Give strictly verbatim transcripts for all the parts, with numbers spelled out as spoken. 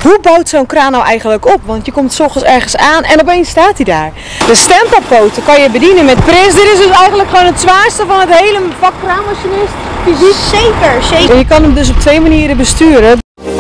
Hoe bouwt zo'n kraan nou eigenlijk op? Want je komt 's ochtends ergens aan en opeens staat hij daar. De stempelpoten kan je bedienen met Prins. Dit is dus eigenlijk gewoon het zwaarste van het hele vak kraanmachinist. Fysiek. Zeker, zeker. En je kan hem dus op twee manieren besturen.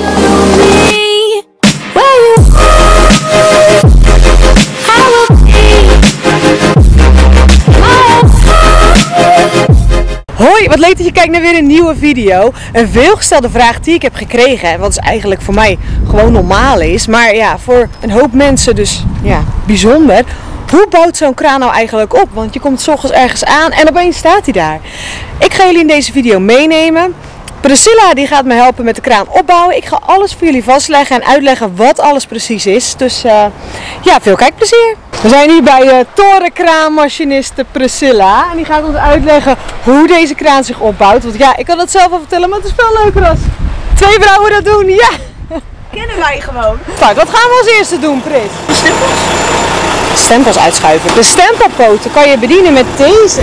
Hoi, wat leuk dat je kijkt naar weer een nieuwe video. Een veelgestelde vraag die ik heb gekregen, en wat is eigenlijk voor mij gewoon normaal is, maar ja, voor een hoop mensen dus ja, bijzonder. Hoe bouwt zo'n kraan nou eigenlijk op? Want je komt 's ochtends ergens aan en opeens staat hij daar. Ik ga jullie in deze video meenemen. Priscilla die gaat me helpen met de kraan opbouwen. Ik ga alles voor jullie vastleggen en uitleggen wat alles precies is. Dus uh, ja, veel kijkplezier. We zijn hier bij uh, torenkraanmachiniste Priscilla. En die gaat ons uitleggen hoe deze kraan zich opbouwt. Want ja, ik kan dat zelf wel vertellen, maar het is veel leuker als twee vrouwen dat doen. Ja! Kennen wij gewoon. Nou, wat gaan we als eerste doen, Pris? De stempels. Stempels uitschuiven. De stempelpoten kan je bedienen met deze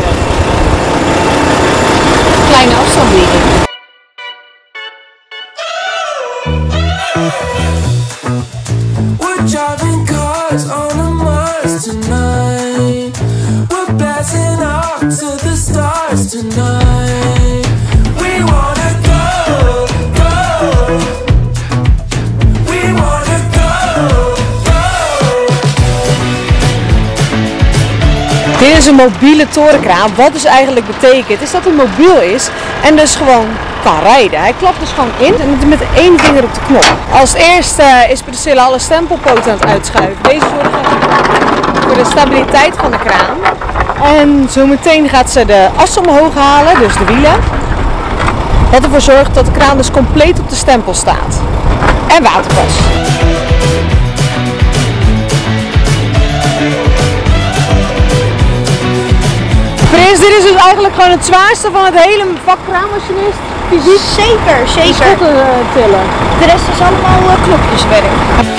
kleine afstandsbediening. We're driving cars on a Mars tonight. We're blasting off to the stars tonight. We wanna go, go. We wanna go, go. Dit is een mobiele torenkraan. Wat dus eigenlijk betekent is dat hij mobiel is en dus gewoon kan rijden. Hij klapt dus gewoon in en met één vinger op de knop. Als eerste is Priscilla alle stempelpoten aan het uitschuiven. Deze zorgen voor de stabiliteit van de kraan. En zometeen gaat ze de as omhoog halen, dus de wielen. Wat ervoor zorgt dat de kraan dus compleet op de stempel staat. En waterpas. Prins, dit is dus eigenlijk gewoon het zwaarste van het hele vak kraanmachinist. Fysiek. Zeker, zeker. Schotten uh, tillen. De rest is allemaal uh, knopjeswerk.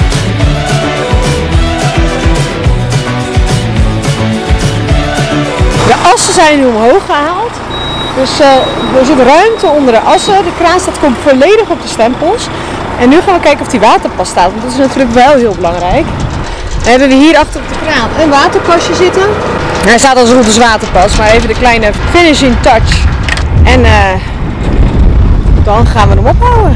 De assen zijn nu omhoog gehaald. Dus uh, er zit ruimte onder de assen. De kraan staat komt volledig op de stempels. En nu gaan we kijken of die waterpas staat. Want dat is natuurlijk wel heel belangrijk. Dan hebben we hier achter op de kraan een waterpasje zitten. Hij staat als routes waterpas, maar even de kleine finishing touch. En uh, dan gaan we hem opbouwen.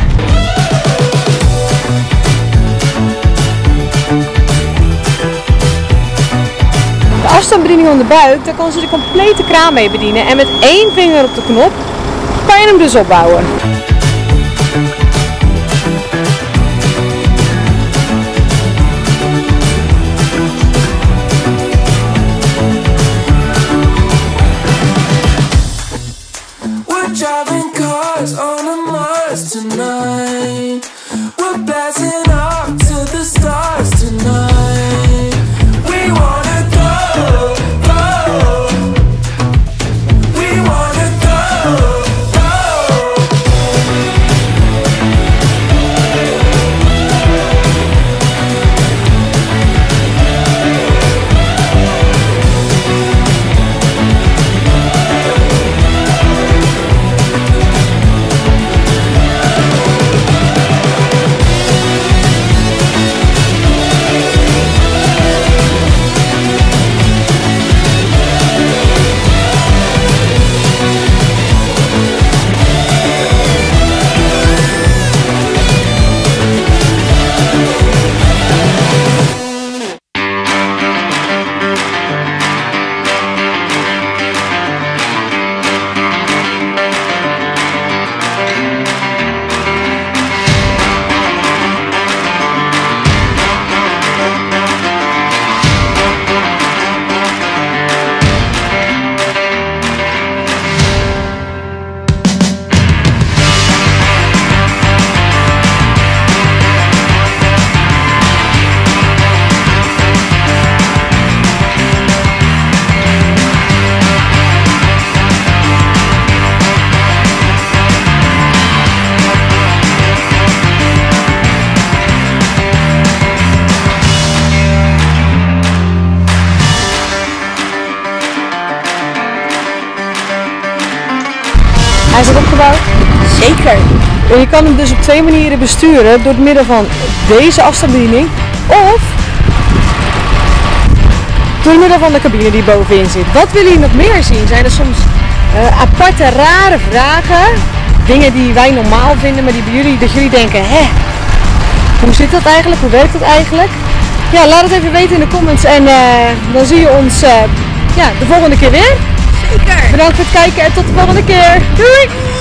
De afstandsbediening om de buik, daar kan ze de complete kraan mee bedienen. En met één vinger op de knop kan je hem dus opbouwen. Driving cars on a Mars tonight. We're blasting off to the stars tonight. We wanna go, go. We wanna go, go. Hij is het opgebouwd? Zeker. En je kan hem dus op twee manieren besturen. Door het middel van deze afstandsbediening of door het middel van de cabine die bovenin zit. Wat willen jullie nog meer zien? Zijn er soms uh, aparte, rare vragen? Dingen die wij normaal vinden, maar die bij jullie, dat jullie denken, hè? Hoe zit dat eigenlijk? Hoe werkt dat eigenlijk? Ja, laat het even weten in de comments en uh, dan zie je ons uh, ja, de volgende keer weer. Zeker. Bedankt voor het kijken en tot de volgende keer. Doei!